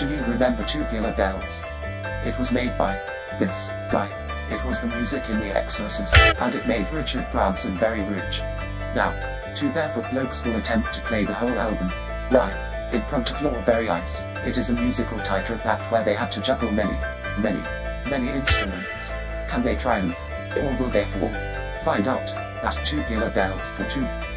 Do you remember Tubular Bells? It was made by this guy. It was the music in The Exorcist, and it made Richard Branson very rich. Now, two barefoot blokes will attempt to play the whole album live, in front of your very eyes. It is a musical tightrope act where they have to juggle many instruments. Can they triumph? Or will they fall? Find out at Tubular Bells for 2.